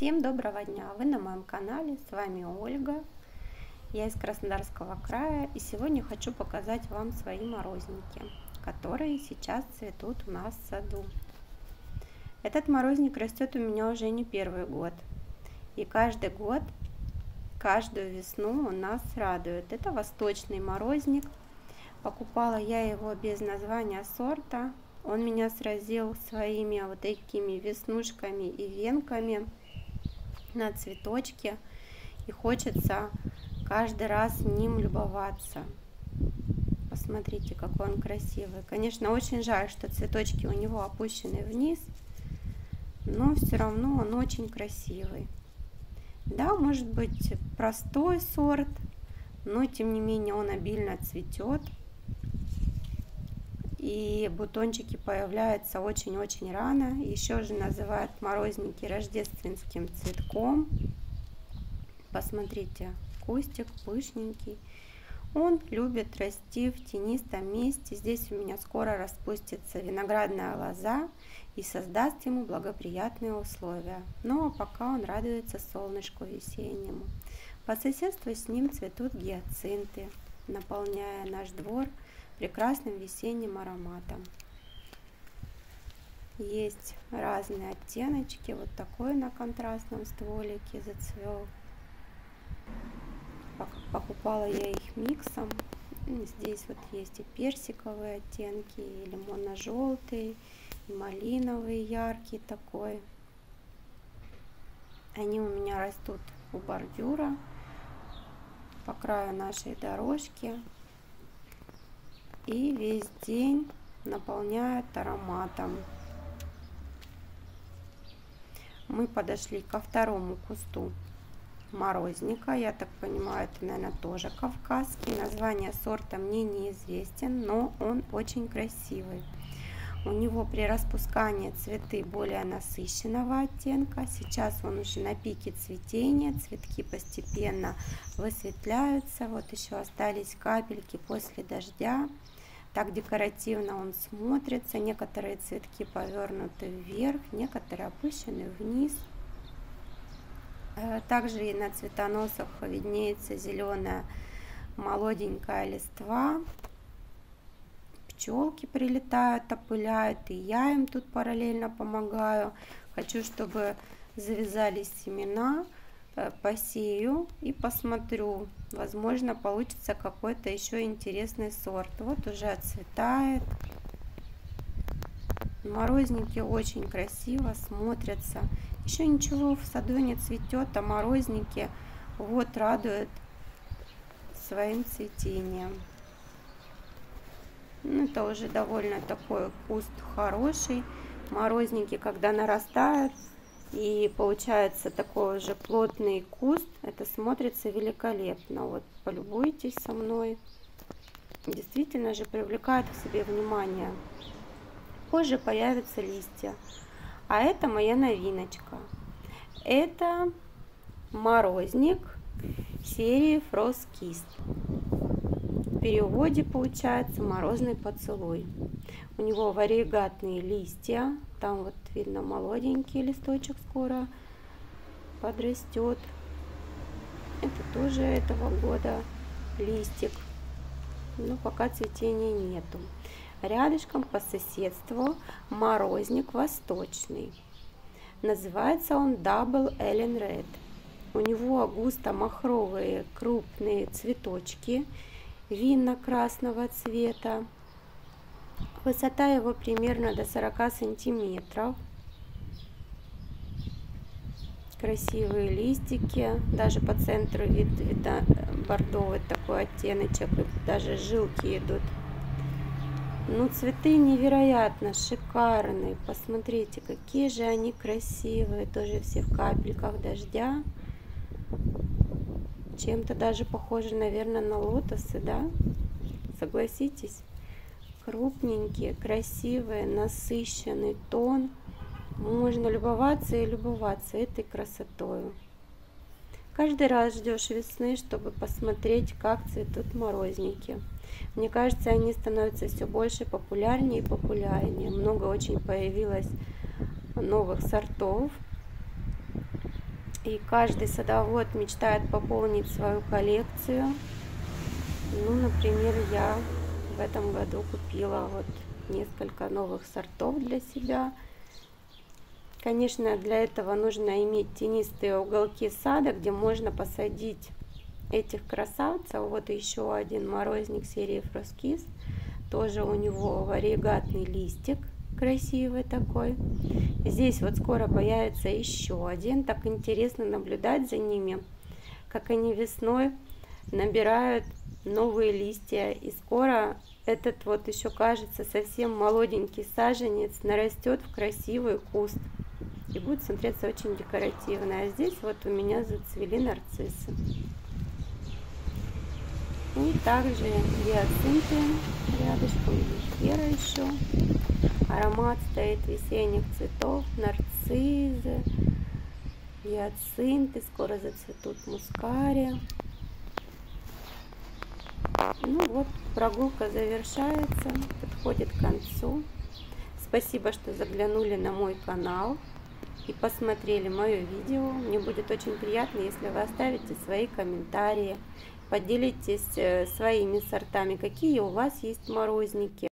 Всем доброго дня! Вы на моем канале, с вами Ольга. Я из Краснодарского края, и сегодня хочу показать вам свои морозники, которые сейчас цветут у нас в саду. Этот морозник растет у меня уже не первый год, и каждый год, каждую весну он нас радует. Это восточный морозник. Покупала я его без названия сорта. Он меня сразил своими вот такими веснушками и венками на цветочке, и хочется каждый раз ним любоваться. Посмотрите, какой он красивый. Конечно, очень жаль, что цветочки у него опущены вниз, но все равно он очень красивый. Да, может быть простой сорт, но тем не менее он обильно цветет, и бутончики появляются очень-очень рано. Еще же называют морозники рождественским цветком. Посмотрите, кустик пышненький. Он любит расти в тенистом месте. Здесь у меня скоро распустится виноградная лоза и создаст ему благоприятные условия. Ну а пока он радуется солнышку весеннему. По соседству с ним цветут гиацинты, наполняя наш двор прекрасным весенним ароматом. Есть разные оттеночки. Вот такой на контрастном стволике зацвел. Покупала я их миксом. Здесь вот есть и персиковые оттенки, и лимонно-желтый, и малиновый яркий такой. Они у меня растут у бордюра по краю нашей дорожки. И весь день наполняют ароматом. Мы подошли ко второму кусту морозника. Я так понимаю, это, наверное, тоже кавказский. Название сорта мне неизвестен, но он очень красивый. У него при распускании цветы более насыщенного оттенка. Сейчас он уже на пике цветения. Цветки постепенно высветляются. Вот еще остались капельки после дождя. Так декоративно он смотрится. Некоторые цветки повернуты вверх, некоторые опущены вниз. Также и на цветоносах виднеется зеленая молоденькая листва. Пчелки прилетают, опыляют, и я им тут параллельно помогаю. Хочу, чтобы завязались семена. Посею и посмотрю, возможно получится какой-то еще интересный сорт. Вот уже отцветает. Морозники очень красиво смотрятся. Еще ничего в саду не цветет, а морозники вот радуют своим цветением. Это уже довольно такой куст хороший. Морозники, когда нарастают и получается такой уже плотный куст, это смотрится великолепно. Вот полюбуйтесь со мной. Действительно же привлекает к себе внимание. Позже появятся листья. А это моя новиночка. Это морозник серии Frost Kiss. В переводе получается морозный поцелуй. У него варигатные листья. Там вот видно молоденький листочек скоро подрастет. Это тоже этого года листик. Но пока цветения нету. Рядышком по соседству морозник восточный. Называется он Double Ellen Red. У него густо-махровые крупные цветочки винно-красного цвета. Высота его примерно до 40 сантиметров. Красивые листики. Даже по центру видно бордовый такой оттеночек. Даже жилки идут. Ну, цветы невероятно шикарные. Посмотрите, какие же они красивые. Тоже все в капельках дождя. Чем-то даже похожи, наверное, на лотосы, да? Согласитесь? Крупненькие, красивые, насыщенный тон. Можно любоваться и любоваться этой красотой. Каждый раз ждешь весны, чтобы посмотреть, как цветут морозники. Мне кажется, они становятся все больше популярнее и популярнее. Много очень появилось новых сортов. И каждый садовод мечтает пополнить свою коллекцию. Ну, например, я в этом году купила вот несколько новых сортов для себя. Конечно, для этого нужно иметь тенистые уголки сада, где можно посадить этих красавцев. Вот еще один морозник серии Frost Kiss. Тоже у него варигатный листик, красивый такой. Здесь вот скоро появится еще один. Так интересно наблюдать за ними, как они весной набирают новые листья. И скоро этот вот еще кажется совсем молоденький саженец нарастет в красивый куст и будет смотреться очень декоративно. А здесь вот у меня зацвели нарциссы. И также гиацинты рядышком, вера еще. Аромат стоит весенних цветов, нарциссы, гиацинты, скоро зацветут мускария. Ну вот, прогулка завершается, подходит к концу. Спасибо, что заглянули на мой канал и посмотрели мое видео. Мне будет очень приятно, если вы оставите свои комментарии, поделитесь своими сортами, какие у вас есть морозники.